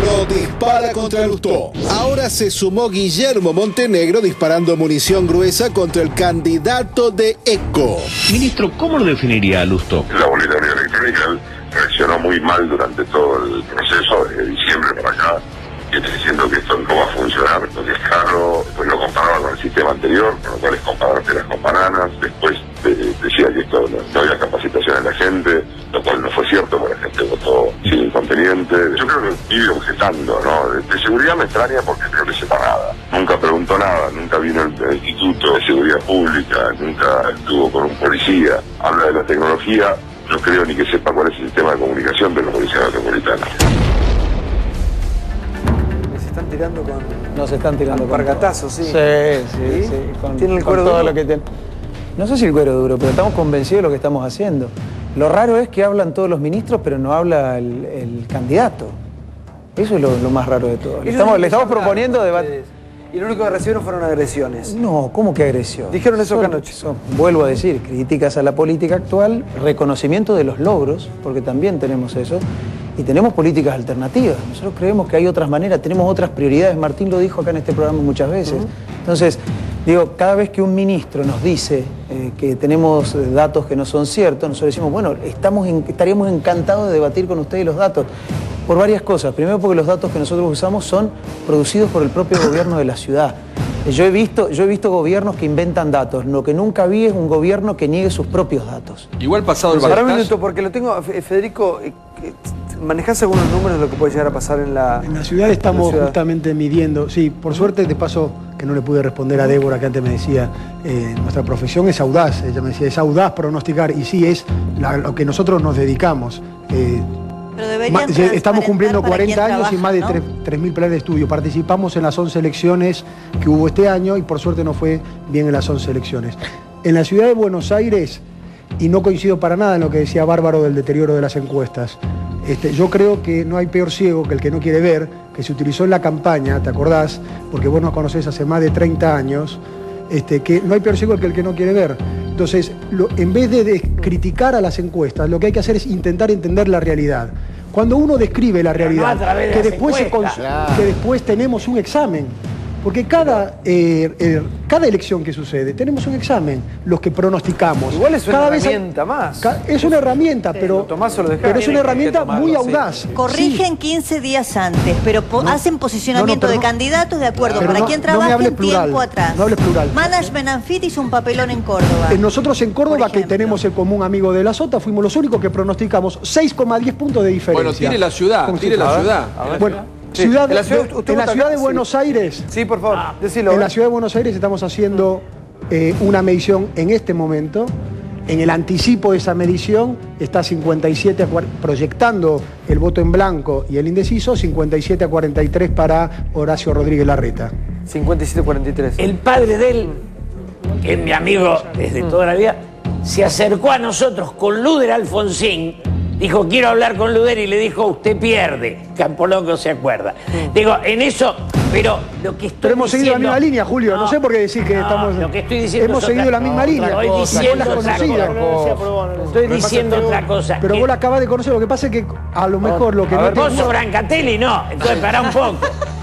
Montenegro dispara contra Lustó. Ahora se sumó Guillermo Montenegro disparando munición gruesa contra el candidato de ECO. Ministro, ¿cómo lo definiría a Lustó? La boleta electrónica reaccionó muy mal durante todo el proceso, desde diciembre para acá, y está diciendo que esto no va a funcionar, porque es caro, pues lo comparaba con el sistema anterior, con lo cual es comparar peras con bananas, después decía que esto no había capacitación en la gente, lo cual no fue cierto, porque la gente votó sin inconveniente. Yo creo que vive objetando, ¿no? De seguridad me extraña porque creo que sepa nada. Nunca preguntó nada, nunca vino al Instituto de Seguridad Pública, nunca estuvo con un policía. Habla de la tecnología, no creo ni que sepa cuál es el sistema de comunicación de la Policía Metropolitana. Están tirando con... Nos están tirando con pargatazos, sí. Sí. Tienen el cuero todo duro. lo que no sé si el cuero duro, pero estamos convencidos de lo que estamos haciendo. Lo raro es que hablan todos los ministros, pero no habla el candidato. Eso es lo más raro de todo. Le estamos proponiendo debate. Y lo único que recibieron fueron agresiones. No, ¿cómo que agresión? Dijeron eso anoche. Vuelvo a decir, críticas a la política actual, reconocimiento de los logros, porque también tenemos eso, y tenemos políticas alternativas. Nosotros creemos que hay otras maneras, tenemos otras prioridades. Martín lo dijo acá en este programa muchas veces. Entonces, digo, cada vez que un ministro nos dice que tenemos datos que no son ciertos, nosotros decimos, bueno, estaríamos encantados de debatir con ustedes los datos. Por varias cosas. Primero porque los datos que nosotros usamos son producidos por el propio gobierno de la ciudad. Yo he visto gobiernos que inventan datos. Lo que nunca vi es un gobierno que niegue sus propios datos. Igual pasado el Para un balotaje... minuto, porque lo tengo, Federico, ¿manejás algunos números de lo que puede llegar a pasar en la ciudad? En la ciudad estamos justamente midiendo. Sí, por suerte, de paso, que no le pude responder a Débora, que antes me decía, nuestra profesión es audaz. Ella me decía, es audaz pronosticar. Y sí, es lo que nosotros nos dedicamos. Estamos cumpliendo 40 años y más de 3.000 planes de estudio. Participamos en las 11 elecciones que hubo este año y por suerte nos fue bien en las 11 elecciones. En la ciudad de Buenos Aires, y no coincido para nada en lo que decía Bárbaro del deterioro de las encuestas, yo creo que no hay peor ciego que el que no quiere ver, que se utilizó en la campaña, ¿te acordás? Porque vos nos conocés hace más de 30 años, que no hay peor ciego que el que no quiere ver. Entonces, en vez de criticar a las encuestas, lo que hay que hacer es intentar entender la realidad. Cuando uno describe la realidad, que después tenemos un examen, porque cada elección que sucede, tenemos un examen, los que pronosticamos. Igual es una herramienta más. Es una herramienta, pero es una herramienta muy audaz. Corrigen 15 días antes, pero hacen posicionamiento de candidatos de acuerdo para quien trabaja en tiempo atrás. No hables plural. Management and Fit hizo un papelón en Córdoba. Nosotros en Córdoba, que tenemos el común amigo de la Sota, fuimos los únicos que pronosticamos 6,10 puntos de diferencia. Bueno, tire la ciudad, tire la ciudad. Bueno, en la ciudad de Buenos Aires. Sí, por favor, decilo. En la ciudad de Buenos Aires estamos haciendo una medición en este momento. En el anticipo de esa medición está 57 proyectando el voto en blanco y el indeciso, 57 a 43 para Horacio Rodríguez Larreta. 57 a 43. El padre de él, que es mi amigo desde toda la vida, se acercó a nosotros con Luder Alfonsín. Dijo, quiero hablar con Luder, y le dijo, usted pierde. Campolongo se acuerda. Digo, en eso, pero lo que estoy Pero hemos seguido la misma línea, Julio. No sé por qué decir que estamos... Lo que estoy diciendo hemos seguido la misma línea. Estoy diciendo otra cosa. Estoy diciendo otra cosa. Pero vos la acabás de conocer. Lo que pasa es que a lo mejor lo que no... Vos sos Brancatelli, no. Entonces, pará un poco.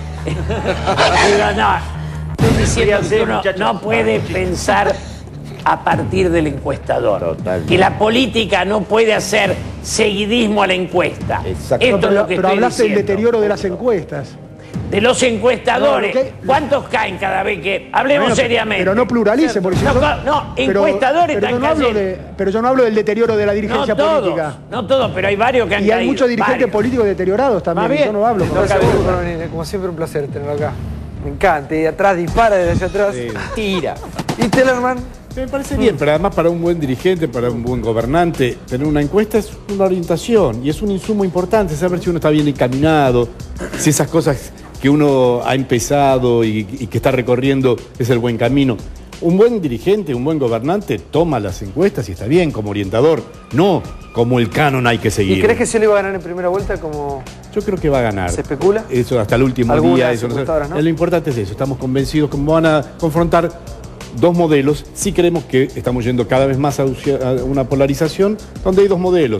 Digo, no. Estoy diciendo que uno no puede pensar a partir del encuestador. Que la política no puede hacer seguidismo a la encuesta. Exacto. Esto es lo que pero estoy hablaste del diciendo. deterioro de las encuestas. De los encuestadores. ¿Cuántos caen cada vez que...? Hablemos seriamente. Pero no pluralice, porque si encuestadores pero están cayendo. Pero yo no hablo del deterioro de la dirigencia política. No todos, pero hay varios que han caído. Y hay muchos dirigentes políticos deteriorados también. Yo no hablo. Como siempre, un placer tenerlo acá. Me encanta. Y de atrás dispara, desde allá atrás. Tira. ¿Y Tellerman? Me parece bien, pero además para un buen dirigente, para un buen gobernante, tener una encuesta es una orientación y es un insumo importante, saber si uno está bien encaminado, si esas cosas que uno ha empezado y que está recorriendo es el buen camino. Un buen dirigente, un buen gobernante toma las encuestas y está bien como orientador, no como el canon hay que seguir. ¿Y crees que se le iba a ganar en primera vuelta como...? Yo creo que va a ganar. ¿Se especula? Eso hasta el último día. Eso, ¿no? Lo importante es eso, estamos convencidos que van a confrontar dos modelos. Sí creemos que estamos yendo cada vez más a una polarización donde hay dos modelos.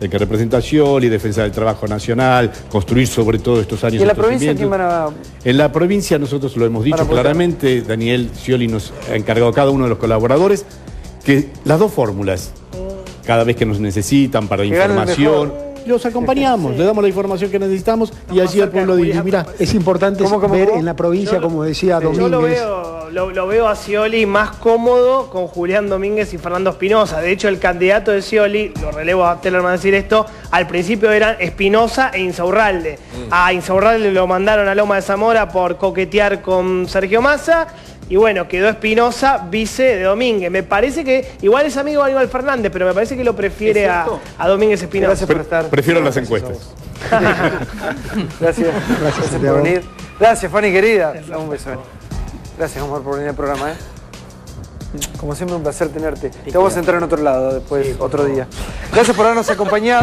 el que representa a Scioli, defensa del trabajo nacional, construir sobre todo estos años. ¿Y en la provincia quién van a...? En la provincia nosotros lo hemos dicho claramente, Daniel Scioli nos ha encargado a cada uno de los colaboradores que las dos fórmulas, cada vez que nos necesitan para información, los acompañamos, le damos la información que necesitamos y allí el pueblo dice, mira, es importante ver en la provincia, como decía Domínguez. Yo lo veo a Scioli más cómodo con Julián Domínguez y Fernando Espinosa. De hecho, el candidato de Scioli, lo relevo a Tellerman decir esto, al principio eran Espinosa e Insaurralde. A Insaurralde lo mandaron a Loma de Zamora por coquetear con Sergio Massa. Y bueno, quedó Espinosa, vice de Domínguez. Me parece que, igual es amigo de Aníbal Fernández, pero me parece que lo prefiere a Domínguez Espinosa. Gracias por estar. Prefiero las encuestas. Gracias por venir. Gracias, Fanny, querida. Un beso. Gracias, amor, por venir al programa. Como siempre, un placer tenerte. Te vamos a entrar en otro lado después, otro día. Gracias por habernos acompañado.